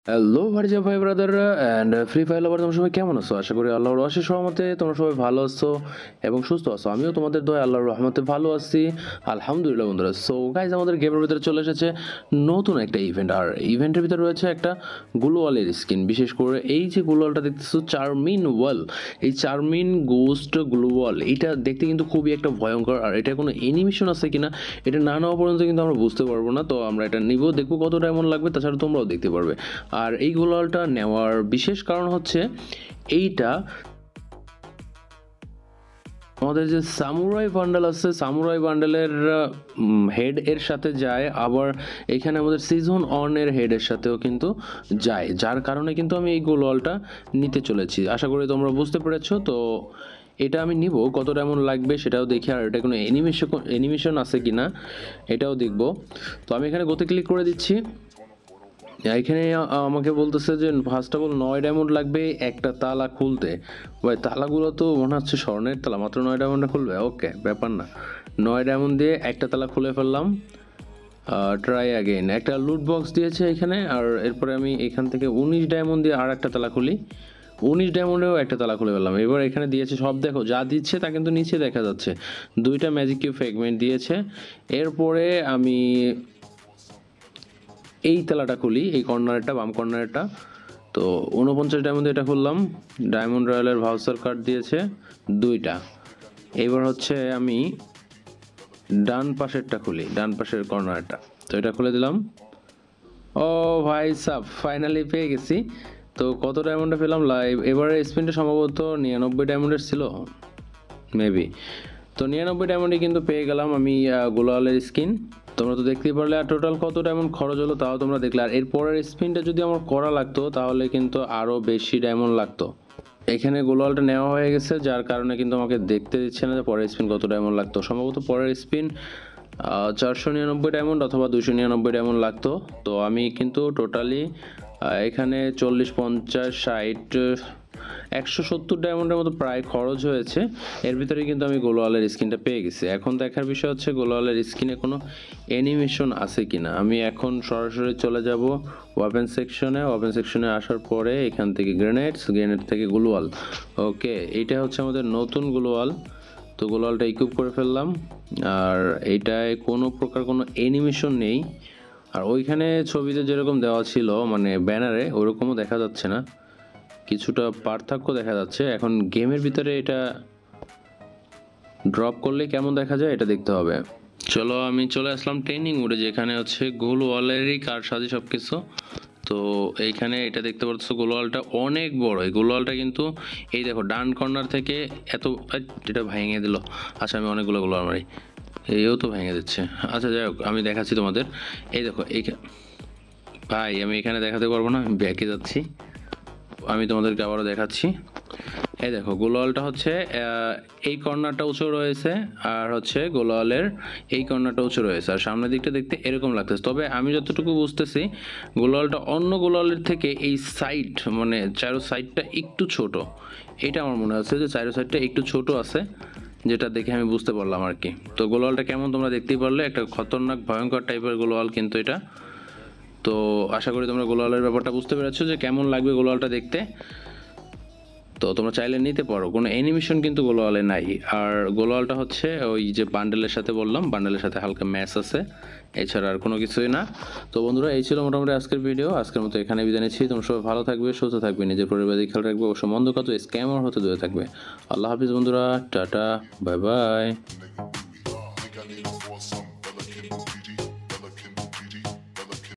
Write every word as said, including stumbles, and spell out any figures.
Hello ভার্জিয়া ভাই ব্রাদাররা অ্যান্ড ফ্রি ফায়ার লাভার তোমরা সবাই কেমন আছো? আশা করি আল্লাহর অশেষ রহমতে তোমরা সবাই ভালো আছো এবং সুস্থ আছো। আমিও তোমাদের দয়া আল্লাহর রহমতে ভালো আছি, আলহামদুলিল্লাহ। বন্ধুরা, সো গাইজ, আমাদের গেমের ভিতরে চলে এসেছে নতুন একটা ইভেন্ট, আর ইভেন্টের ভিতরে রয়েছে একটা গ্লোওয়ালের স্কিন। বিশেষ করে এই যে গ্লোওয়ালটা দেখতেছো, চারমিন ওয়াল, এই চারমিন গোস্ট গ্লোওয়াল, এটা দেখতে কিন্তু খুবই একটা ভয়ঙ্কর। আর এটা কোনো অ্যানিমেশন আছে কিনা এটা না নেওয়া পর্যন্ত কিন্তু আমরা বুঝতে পারবো না। তো আমরা এটা নিব, দেখবো কতটা এমন লাগবে, তাছাড়া তোমরাও দেখতে পারবে। আর এই গ্লোওয়ালটা নেওয়ার বিশেষ কারণ হচ্ছে এইটা আমাদের যে সামুরাই বান্ডেল আছে, সামুরাই বান্ডেলের হেড এর সাথে যায়, আবার এখানে আমাদের সিজন অন এর হেডের সাথেও কিন্তু যায়, যার কারণে কিন্তু আমি এই গ্লোওয়ালটা নিতে চলেছি। আশা করি তোমরা বুঝতে পেরেছো। তো এটা আমি নিব, কতটা এমন লাগবে সেটাও দেখি, আর এটা কোনো অ্যানিমেশন অ্যানিমেশন আছে কিনা এটাও দেখব। তো আমি এখানে গতি ক্লিক করে দিচ্ছি। এখানে আমাকে বলতেছে যে ফার্স্ট অফ অল নয় ডায়মন্ড লাগবে একটা তালা খুলতে। ভাই, তালাগুলো তো মনে হচ্ছে স্বর্ণের তালা, মাত্র নয় ডায়মন্ডে খুলবে। ওকে, ব্যাপার না, নয় ডায়মন্ড দিয়ে একটা তালা খুলে ফেললাম। ট্রাই অ্যাগেন, একটা লুট বক্স দিয়েছে এখানে, আর এরপরে আমি এখান থেকে উনিশ ডায়মন্ড দিয়ে আর একটা তালা খুলি। উনিশ ডায়মন্ডেও একটা তালা খুলে ফেললাম। এবার এখানে দিয়েছে সব, দেখো যা দিচ্ছে তা কিন্তু নিচে দেখা যাচ্ছে। দুইটা ম্যাজিক কিউ ফ্র্যাগমেন্ট দিয়েছে। এরপরে আমি এই তালাটা খুলি, এই কর্নারটা, বাম কর্নারটা। তো উনপঞ্চাশ ডায়মন্ড এটা খুললাম। ডায়মন্ড রয়্যালের ভাউচার কার্ড দিয়েছে দুইটা। এবার হচ্ছে আমি ডান পাশেরটা খুলি, ডান পাশের কর্নারটা। তো এটা খুলে দিলাম। ও ভাই সাব, ফাইনালি পেয়ে গেছি। তো কত ডায়মন্ডে পেলাম লাইভ? এবারে স্পিনটা সম্ভবত নিরানব্বই ডায়মন্ডের ছিল মেবি। তো নিরানব্বই ডায়মন্ডে কিন্তু পেয়ে গেলাম আমি গ্লোওয়ালের স্কিন। তোমরা তো দেখতেই পারলে। আর টোটাল কত ডায়মন্ড খরচ হলো তাও তোমরা দেখলে। আর এর পরের স্পিনটা যদি আমার করা লাগতো তাহলে কিন্তু আরও বেশি ডায়মন্ড লাগতো। এখানে গ্লোওয়ালটা নেওয়া হয়ে গেছে, যার কারণে কিন্তু আমাকে দেখতে দিচ্ছে না যে পরের স্পিন কত ডায়মন্ড লাগতো। সম্ভবত পরের স্পিন চারশো নিরানব্বই ডায়মন্ড অথবা দুশো নিরানব্বই ডায়মন্ড লাগতো। তো আমি কিন্তু টোটালি এখানে চল্লিশ, পঞ্চাশ, ষাট, একশো সত্তর ডায়মন্ডের মতো প্রায় খরচ হয়েছে। এর ভিতরে কিন্তু আমি গ্লোওয়ালের স্কিনটা পেয়ে গেছি। এখন দেখার বিষয় হচ্ছে গ্লোওয়ালের স্কিনে কোনো অ্যানিমেশন আছে কিনা। আমি এখন সরাসরি চলে যাব ওয়েপন সেকশনে। ওয়েপন সেকশনে আসার পরে এখান থেকে গ্রেনেডস, গ্রেনেড থেকে গ্লোওয়াল। ওকে, এইটা হচ্ছে আমাদের নতুন গ্লোওয়াল। তো গ্লোওয়ালটা ইকুইপ করে ফেললাম। আর এইটায় কোনো প্রকার কোনো অ্যানিমেশন নেই। আর ওইখানে ছবিতে যেরকম দেওয়া ছিল, মানে ব্যানারে, ওরকমও দেখা যাচ্ছে না, কিছুটা পার্থক্য দেখা যাচ্ছে। এখন গেমের ভিতরে এটা ড্রপ করলে কেমন দেখা যায় এটা দেখতে হবে। চলো, আমি চলে আসলাম ট্রেনিং মোডে, যেখানে হচ্ছে গ্লোওয়ালেরই কার সাজি সব কিছু। তো এইখানে এটা দেখতে পাচ্ছ, গ্লোওয়ালটা অনেক বড়। এই গ্লোওয়ালটা কিন্তু এই দেখো ডান কর্নার থেকে এত, এটা ভেঙে দিল। আচ্ছা, আমি অনেকগুলো গ্লোওয়াল মারি, এইও তো ভেঙে দিচ্ছে। আচ্ছা যাই হোক, আমি দেখাচ্ছি তোমাদের। এই দেখো, এই ভাই আমি এখানে দেখাতে পারবো না, আমি ব্যাকে যাচ্ছি। আমি তোমাদেরকে আবারও দেখাচ্ছি। এই দেখো, গ্লোওয়ালটা হচ্ছে এই কর্নারটা উঁচু রয়েছে, আর হচ্ছে গ্লোওয়ালের এই কর্নারটা উঁচু রয়েছে, আর সামনের দিকটা দেখতে এরকম লাগতেছে। তবে আমি যতটুকু বুঝতেছি, গ্লোওয়ালটা অন্য গ্লোওয়ালের থেকে এই সাইড, মানে চারো সাইডটা একটু ছোট। এটা আমার মনে হচ্ছে যে চারো সাইডটা একটু ছোট আছে, যেটা দেখে আমি বুঝতে পারলাম আর কি। তো গ্লোওয়ালটা কেমন তোমরা দেখতেই পারলে, একটা খতরনাক ভয়ঙ্কর টাইপের গ্লোওয়াল কিন্তু এটা। তো আশা করি তোমরা গ্লোওয়ালের ব্যাপারটা বুঝতে পেরেছো যে কেমন লাগবে গ্লোওয়ালটা দেখতে। তো তোমরা চাইলে নিতে পারো, কোনো অ্যানিমেশন কিন্তু গ্লোওয়ালে নাই। আর গ্লোওয়ালটা হচ্ছে ওই যে বান্ডেলের সাথে বললাম, বান্ডেলের সাথে হালকা ম্যাচ আছে, এছাড়া আর কোনো কিছুই না। তো বন্ধুরা, এই ছিল মোটামুটি আজকের ভিডিও। আজকের মতো এখানে বিদায় নিচ্ছি। তোমরা সবাই ভালো থাকবে, সুস্থ থাকবে, নিজের পরিবারের খেয়াল রাখবে, অবশ্য মন্দ কত স্ক্যামার হতে দূরে থাকবে। আল্লাহ হাফিজ বন্ধুরা, টাটা, বাই বাই।